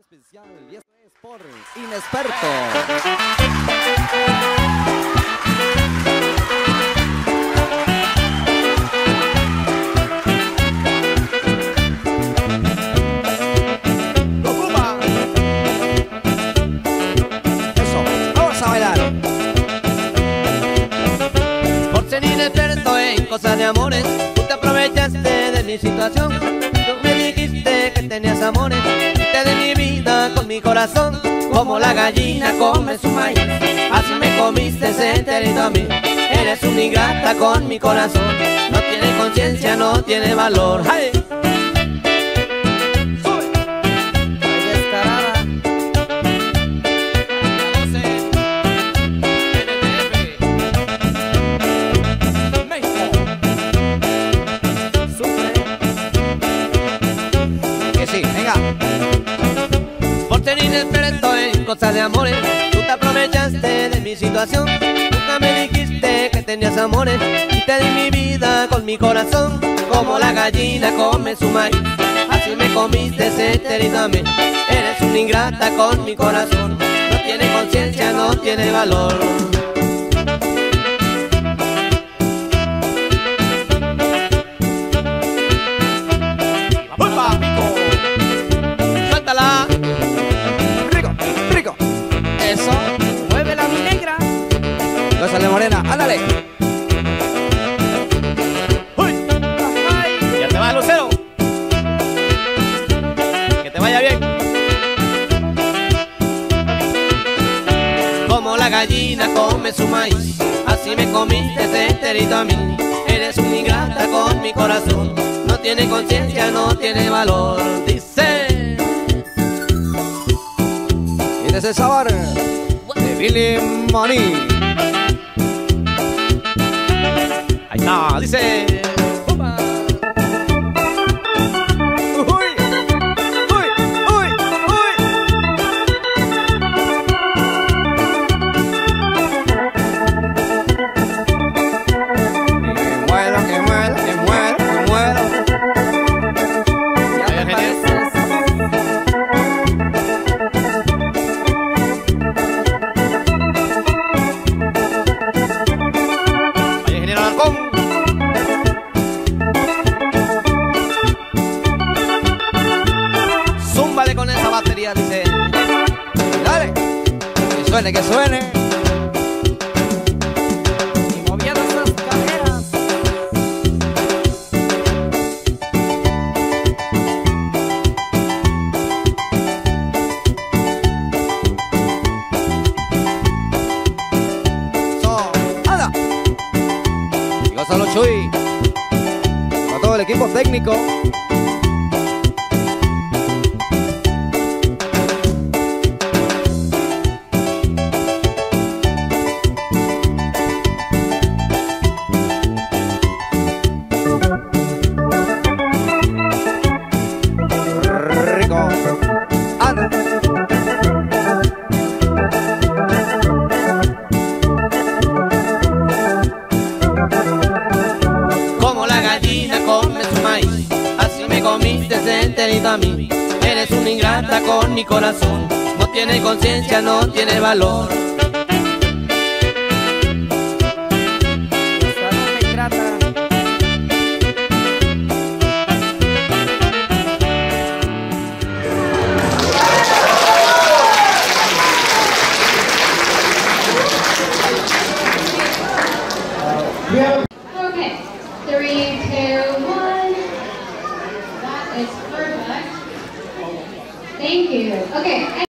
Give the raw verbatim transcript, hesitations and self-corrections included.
especial y esto es por Inexperto. Eso, vamos a bailar. Por ser inexperto en cosas de amores, tú te aprovechaste de mi situación. Tú me dijiste que tenías amores, te de mi vida con mi corazón. Como la gallina come su maíz, así me comiste enterito a mí. Eres una ingrata con mi corazón, no tiene conciencia, no tiene valor. ¡Ay! Sí, venga. Por ser inexperto en cosas de amores, tú te aprovechaste de mi situación. Nunca me dijiste que tenías amores y te di mi vida con mi corazón. Como la gallina come su maíz, así me comiste enterito a mí. Eres una ingrata con mi corazón, no tiene conciencia, no tiene valor. Eso, Muévela, mi negra. gózale morena, ándale. ¡Uy! Ya te va, Lucero. Que te vaya bien. Como la gallina come su maíz, así me comiste enterito a mí. Eres una ingrata con mi corazón, no tiene conciencia, no tiene valor. Dice. Y de ese sabor de Billy Money. Ahí está, dice. ¡Opa! Uy, uy, uy, uy. Que muera, que muera, que muera, que muera. Vaya, genial. Vaya, ingeniero Alarcón. Zúmbale con esa batería, dice. Dale, que suene, que suene. Y moviendo esas caderas. So, anda. Y gózalo, Chuy. Para todo el equipo técnico. Rico. Anda. Como la gallina come su maíz, así me comiste enterito a mí. Eres una ingrata con mi corazón, no tiene conciencia, no tiene valor. Okay, three, two, one. That is perfect. Thank you. Okay.